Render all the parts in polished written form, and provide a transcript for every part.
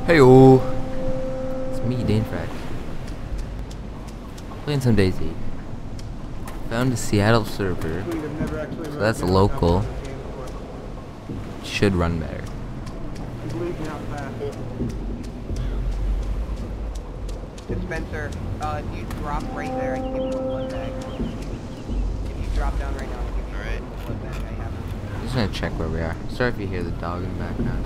Heyo, it's me, Danefrak. Playing some DayZ. Found a Seattle server, so that's a local. Should run better. Dispenser, if you drop right there, I can give you a blood bag. If you drop down right now, I'll give you a blood bag. I have it. I'm just gonna check where we are. Sorry if you hear the dog in the background.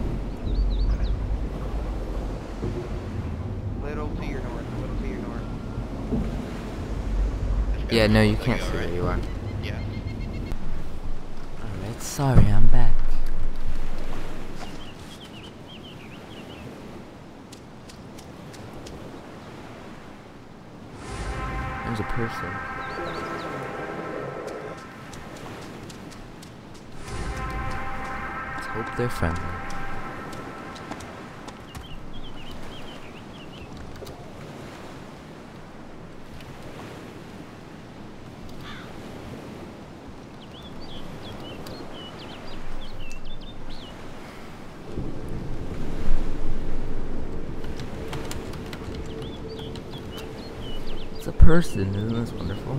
Little to your north, little to your north. Yeah, no, you can't see where you are. Yeah. Alright, sorry, I'm back. There's a person. Let's hope they're friendly. It's a person, isn't this wonderful?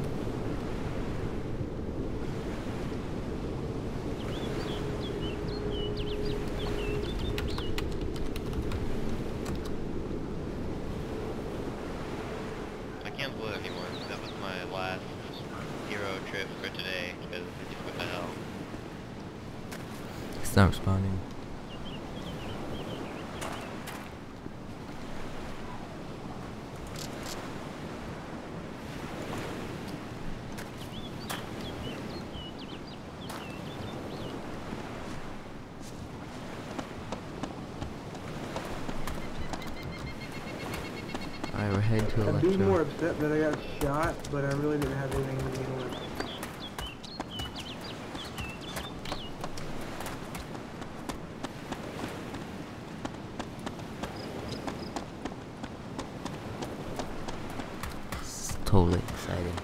I can't blow anyone. That was my last hero trip for today, because what the hell? It's not responding. Alright, we're heading to I'd be Electro. more upset that I got shot, but I really didn't have anything to begin with. This is totally exciting.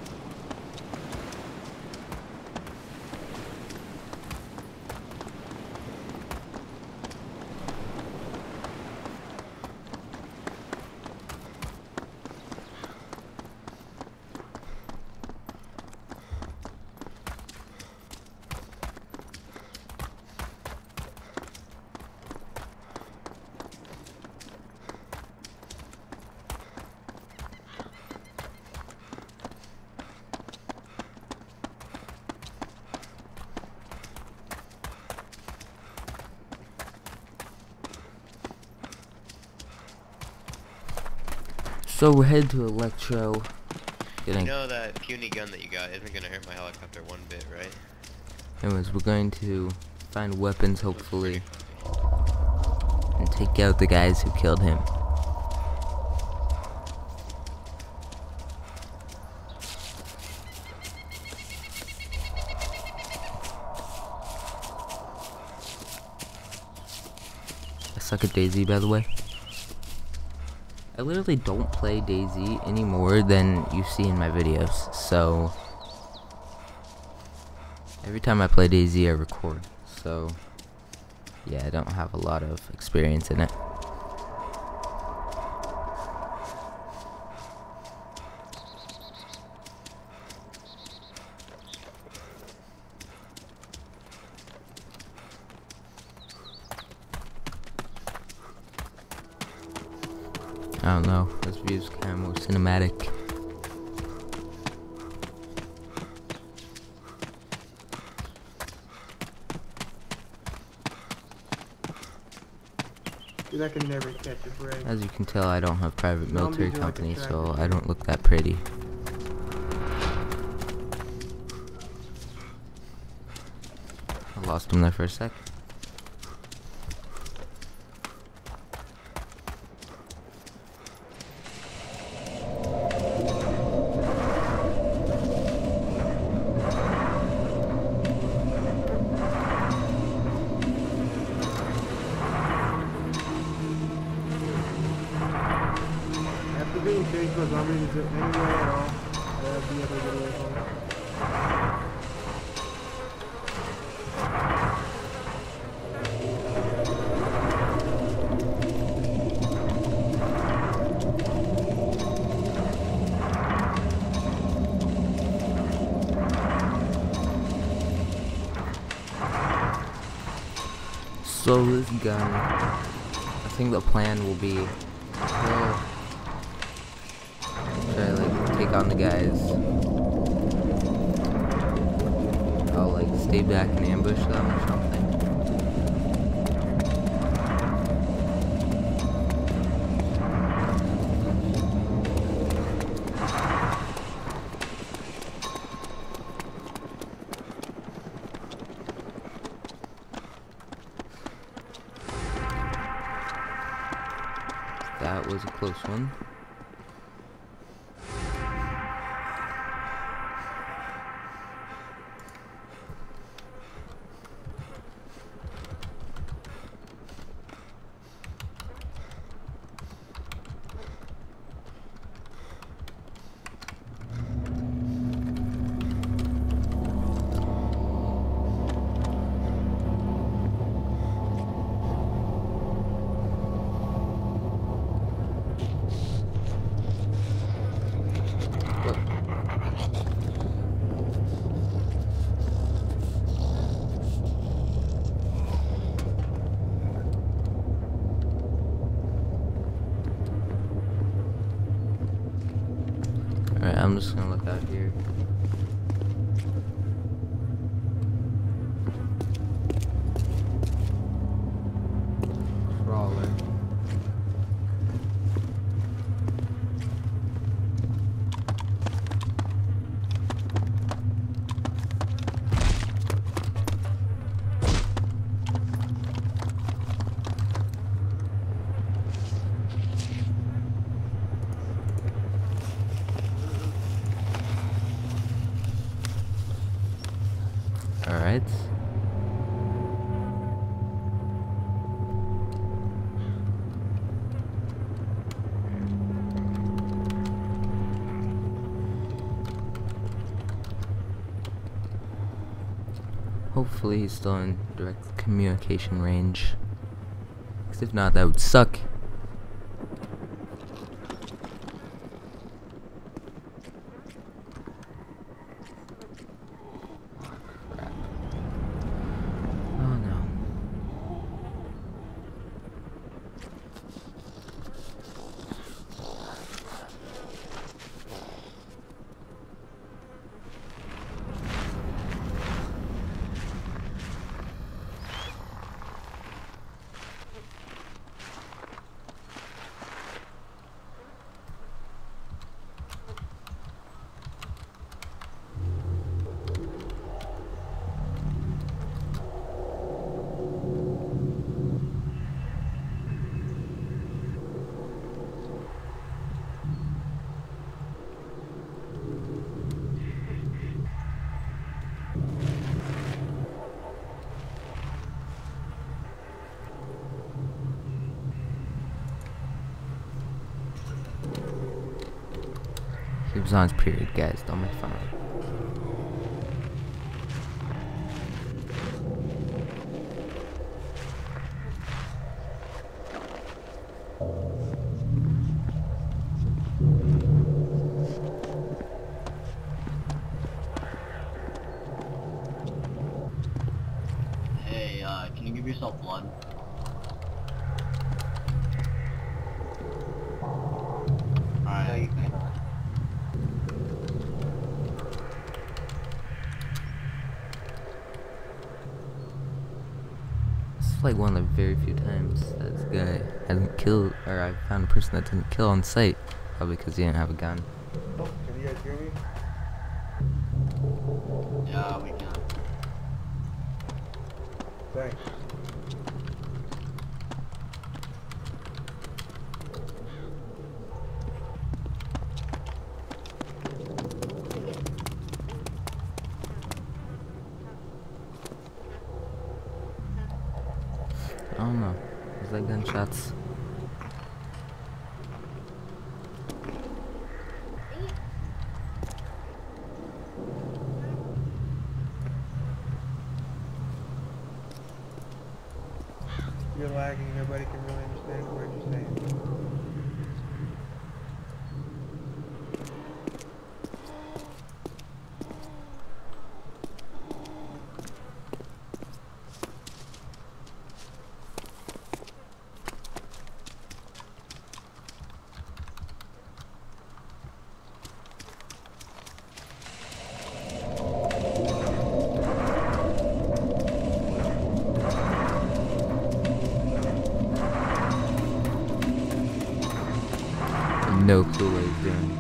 So we're headed to Electro. You know that puny gun that you got isn't gonna hurt my helicopter one bit, right? Anyways, we're going to find weapons, hopefully, and take out the guys who killed him. I suck at DayZ, by the way. I literally don't play DayZ any more than you see in my videos, so every time I play DayZ I record, so yeah, I don't have a lot of experience in it. I don't know, this view's kind of more cinematic. Dude, I can never catch a break. As you can tell, I don't have private military company, so I don't look that pretty. I lost him there for a sec. Being chased by zombies anyway at all, that'd be able to get away from it. So this gun, I think the plan will be try to like take on the guys. I'll like stay back and ambush them or something. That was a close one. Alright, I'm just gonna look out here. Crawler. Alright. Hopefully he's still in direct communication range. Because if not, that would suck. It was on his period, guys. Don't make fun of him. Hey, can you give yourself blood? Alright. No, you cannot. It's like one of the very few times that this guy hasn't killed, or I found a person that didn't kill on sight, probably because he didn't have a gun. Oh, can you guys hear me? Yeah, we can. Thanks. I don't know. Is that gunshots? You're lagging, nobody can really understand what you're saying. No clue what he's doing.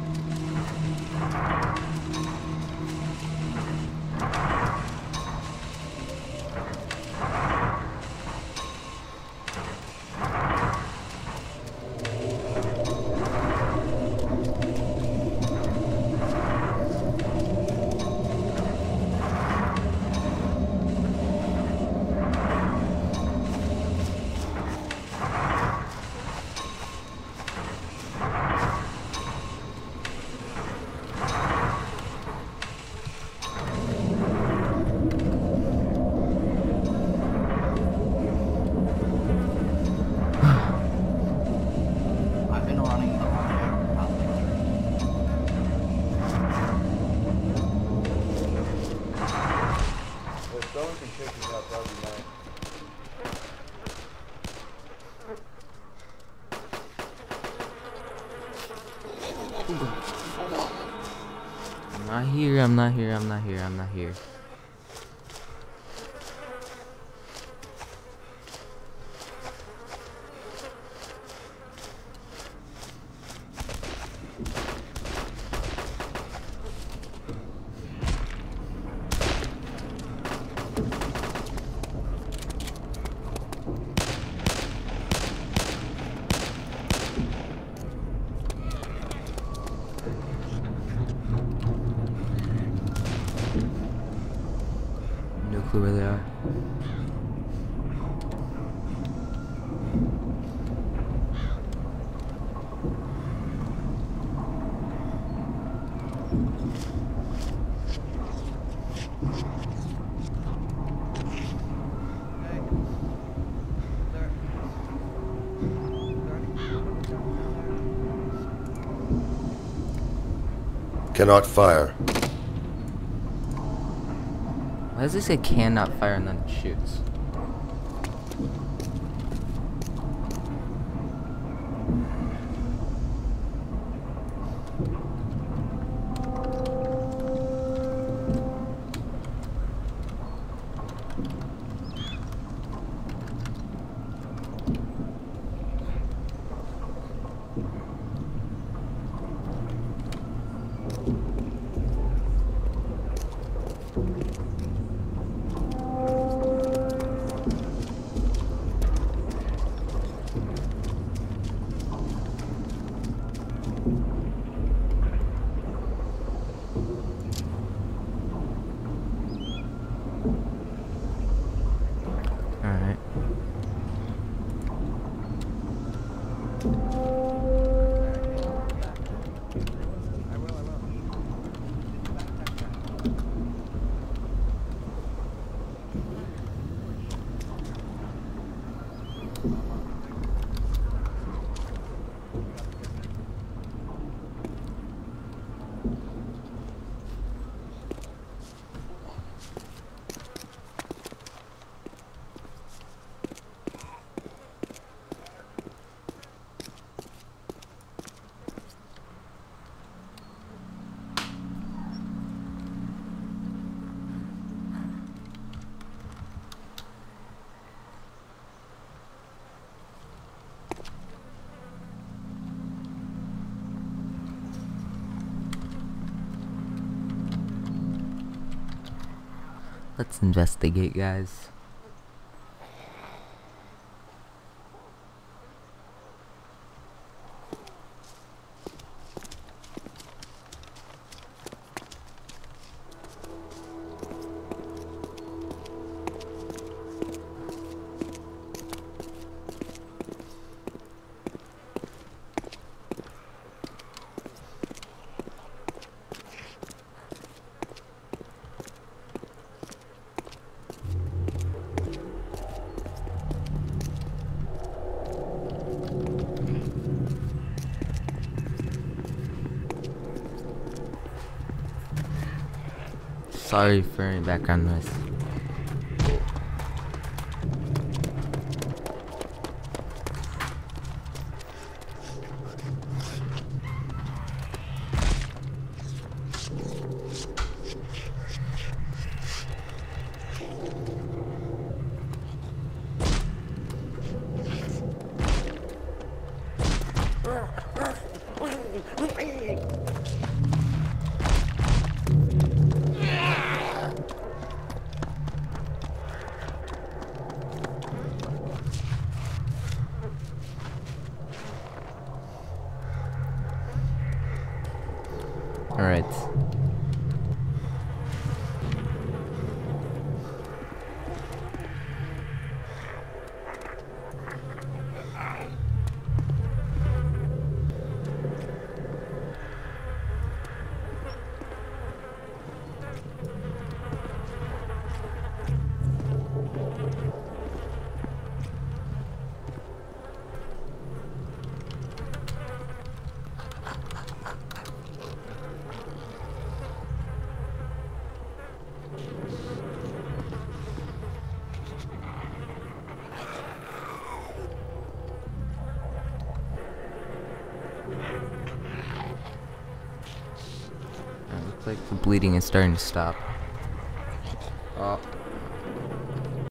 I'm not here. No clue where they are. Cannot fire. Why does it say cannot fire and then it shoots? Let's investigate, guys. Sorry for any background noise. Alright. Looks like the bleeding is starting to stop. Oh.